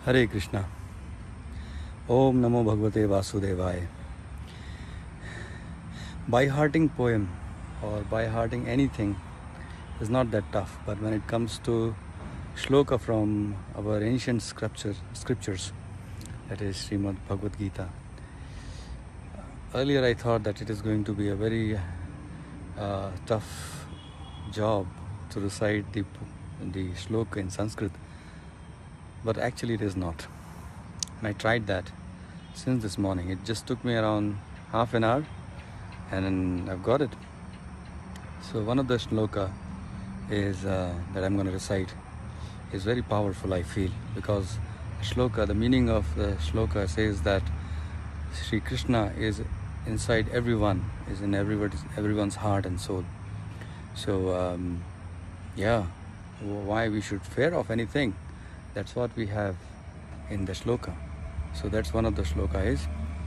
हरे कृष्णा। ओम नमो भगवते वासुदेवाय। By hearting poem or by hearting anything is not that tough, but when it comes to shloka from our ancient scriptures, that is Srimad Bhagavad Gita. Earlier I thought that it is going to be a very tough job to recite the shloka in Sanskrit, but actually it is not. And I tried that since this morning. It just took me around half an hour and I've got it. So one of the shloka is that I'm going to recite is very powerful, I feel, because shloka, the meaning of the shloka says that Sri Krishna is inside everyone, is in everyone's heart and soul. So why we should fear of anything? That's what we have in the shloka. So that's one of the shloka is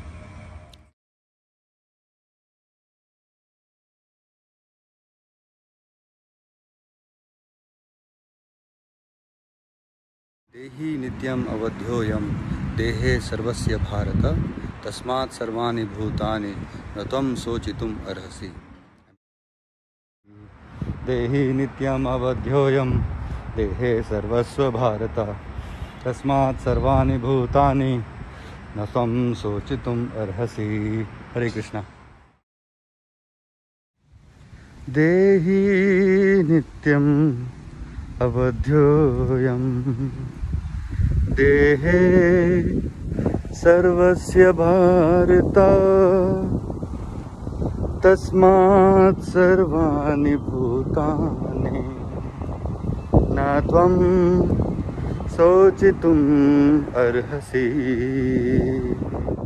देहि नित्यम अवध्योयम देहे सर्वस्य भारत तस्मात् सर्वाणि भूतानि न त्वं शोचितुम् अर्हसि। देहि नित्यम अवध्योयम देहे सर्वस्य भारत तस्मात् सर्वाणि भूतानि न त्वं शोचितुम् अर्हसि। हरे कृष्णा। देहि नित्यम अवध्योयम देहे सर्वस्य भारत तस्मात् सर्वाणि भूतानि न त्वं शोचितुम् अर्हसि।